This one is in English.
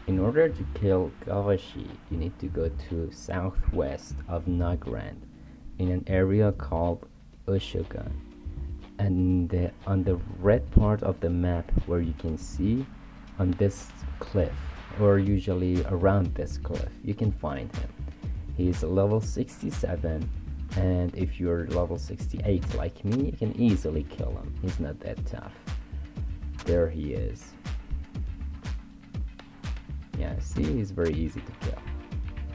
In order to kill Gavashi, you need to go to southwest of Nagrand in an area called Ushogan. And on the red part of the map where you can see on this cliff, or usually around this cliff, you can find him. He's level 67, and if you're level 68 like me, you can easily kill him. He's not that tough. There he is. Yeah, see, he's very easy to kill.